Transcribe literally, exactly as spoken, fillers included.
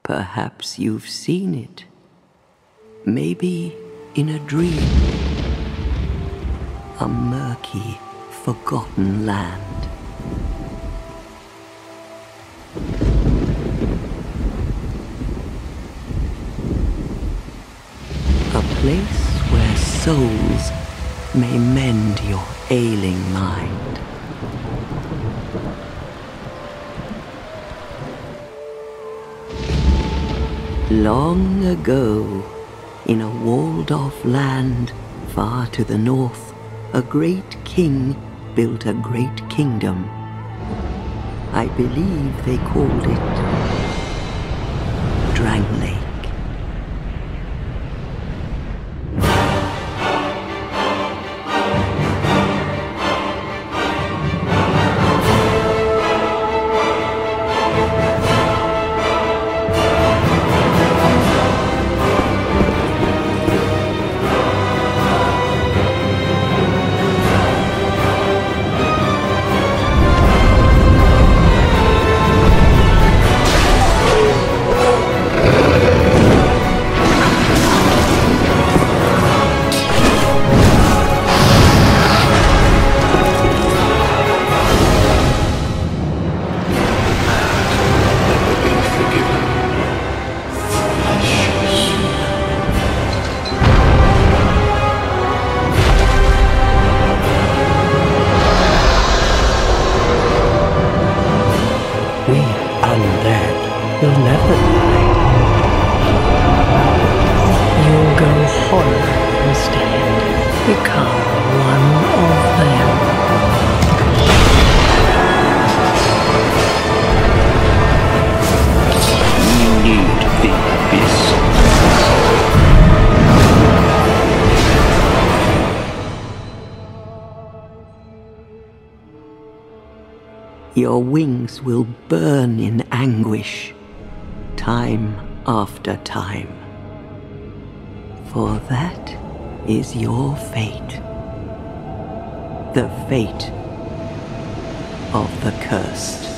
Perhaps you've seen it. Maybe in a dream. A murky, forgotten land. A place where souls may mend your ailing mind. Long ago, in a walled-off land far to the north, a great king built a great kingdom. I believe they called it Drangleic. We undead will never die. You'll go horror instead. Become one of them. You need the abyss. Your wings will burn in anguish, time after time. For that is your fate. The fate of the cursed.